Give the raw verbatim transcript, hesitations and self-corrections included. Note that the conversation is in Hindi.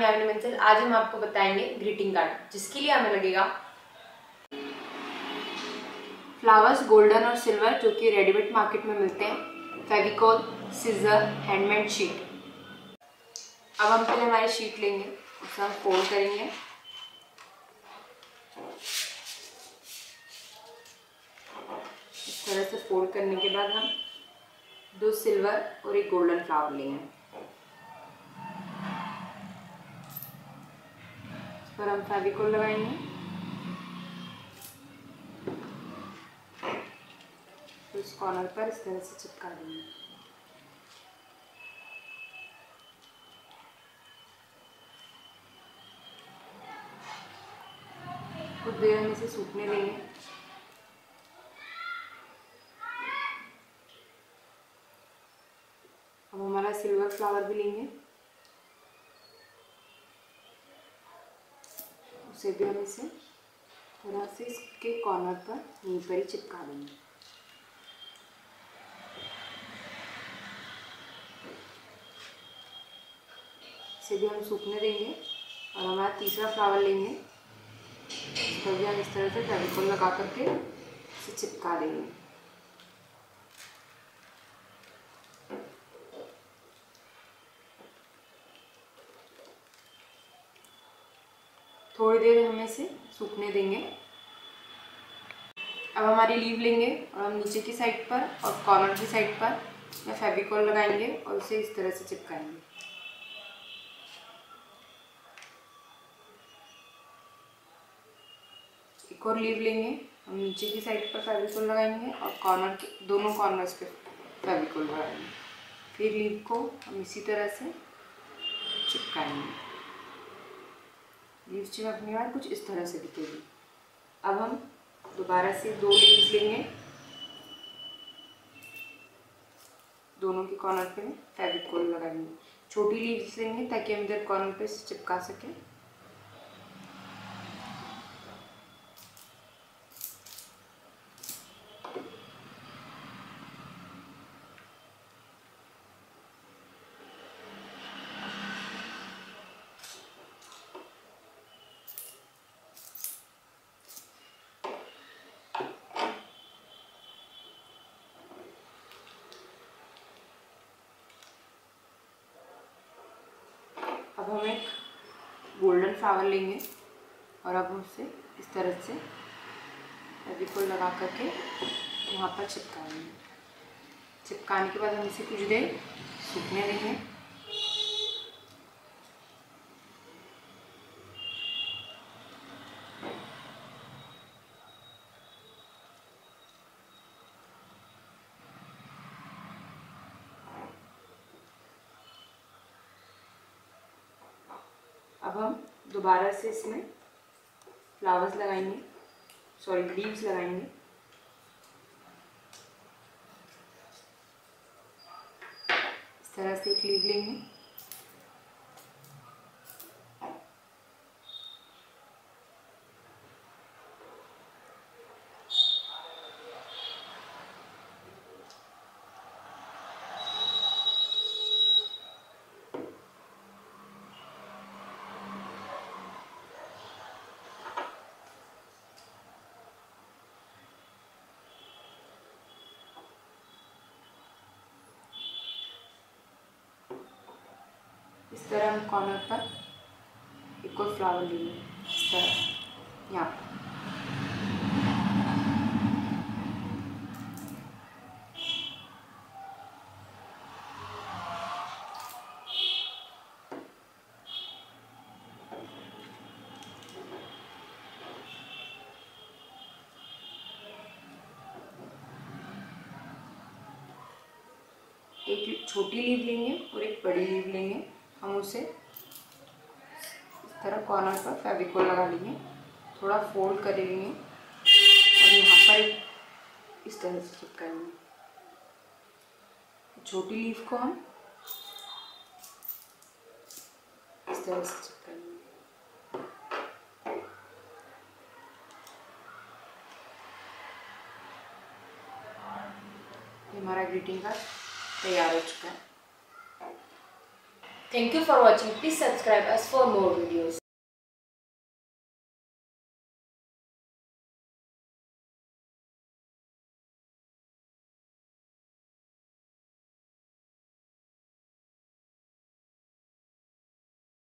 मैं अवनी बंसल। आज हम आपको बताएंगे ग्रीटिंग कार्ड, जिसके लिए हमें लगेगा फ्लावर्स गोल्डन और सिल्वर जो कि रेडीमेड मार्केट में मिलते हैं, फेविकॉल, सीजर, हैंडमेड शीट। अब हम पहले हमारी शीट लेंगे, उसे हम फोल्ड करेंगे। इस तरह से फोल्ड करने के बाद हम दो सिल्वर और एक गोल्डन फ्लावर लेंगे। इस पर हम फेविकॉल लगाएंगे, तो इस कॉर्नर पर इस तरह से चिपका देंगे। कुछ देर हम इसे सूखने देंगे। अब हमारा सिल्वर फ्लावर भी लेंगे, उसे भी हम इसे थोड़ा से इसके कॉर्नर पर यहीं पर ही चिपका देंगे। इसे भी हम सूखने देंगे और हमारा तीसरा फ्लावर लेंगे, इस पर भी हम इस तरह से फेविकॉल लगा करके इसे चिपका देंगे। थोड़ी देर हम इसे सूखने देंगे। अब हमारी लीव लेंगे और हम नीचे की साइड पर और कॉर्नर की साइड पर में फेविकॉल लगाएंगे और उसे इस तरह से चिपकाएंगे। एक और लीव लेंगे, हम नीचे की साइड पर फेविकॉल लगाएंगे और कॉर्नर के दोनों कॉर्नर्स पे फेविकॉल लगाएंगे। फिर लीव को हम इसी तरह से चिपकाएंगे। लीव्स चिपकने के बाद कुछ इस तरह से दिखेगी। अब हम दोबारा से दो लीव्स लेंगे, दोनों के कॉर्नर पे फेविकॉल लगाएंगे। छोटी लीव्स लेंगे ताकि हम इधर कॉर्नर पे चिपका सकें। अब हम एक गोल्डन फ्लावर लेंगे और अब हम उसे इस तरह से फेविकॉल लगा करके यहाँ पर चिपकाएंगे। चिपकाने के बाद हम इसे कुछ देर सूखने देंगे। अब हम दोबारा से इसमें फ्लावर्स लगाएंगे, सॉरी लीव्स लगाएंगे। इस तरह से एक लीव लेंगे, इस तरह हम कॉर्नर पर एक और फ्लावर लेंगे, इस तरह यहाँ पर। एक छोटी लीव लेंगे और एक बड़ी लीव लेंगे, हम उसे इस तरह कॉर्नर पर फेविकॉल लगा लेंगे, थोड़ा फोल्ड कर लेंगे और यहाँ पर एक इस तरह से चिपकाएंगे। छोटी लीव को हम इस तरह से चिपकाएंगे। हमारा ग्रीटिंग कार्ड तैयार हो चुका है। Thank you for watching. Please subscribe us for more videos.